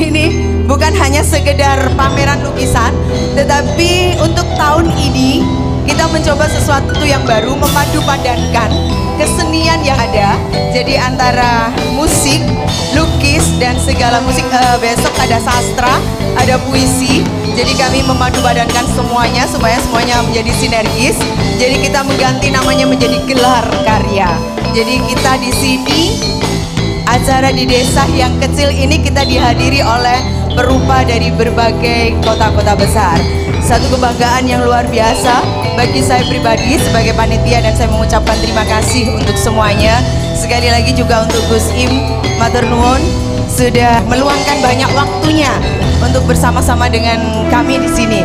ini bukan hanya sekedar pameran lukisan, tetapi untuk tahun ini kita mencoba sesuatu yang baru, memadu padankan kesenian yang ada. Jadi antara musik, lukis dan segala musik. Besok ada sastra, ada puisi. Jadi kami memadu padankan semuanya supaya semuanya menjadi sinergis. Jadi kita mengganti namanya menjadi gelar karya. Jadi kita di sini acara di desa yang kecil ini kita dihadiri oleh perupa dari berbagai kota-kota besar. Satu kebanggaan yang luar biasa bagi saya pribadi sebagai panitia, dan saya mengucapkan terima kasih untuk semuanya. Sekali lagi juga untuk Gus Im, Matur Nuwun sudah meluangkan banyak waktunya untuk bersama-sama dengan kami di sini.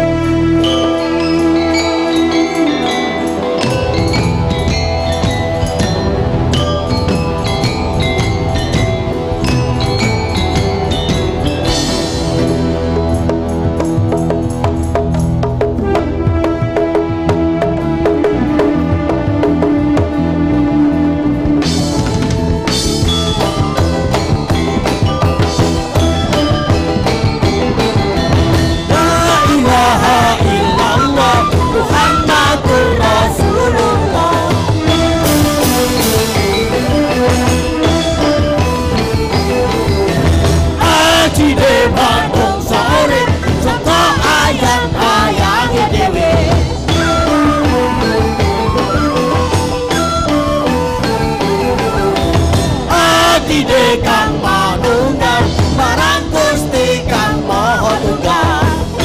Kang manunggal marang Gusti Kang Maha Tunggal.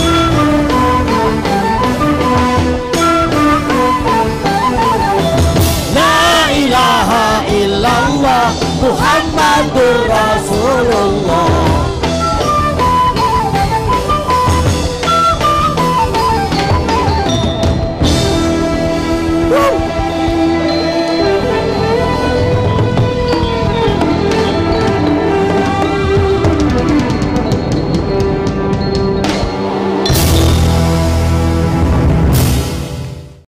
La ilaha illallah Muhammadur Rasulullah.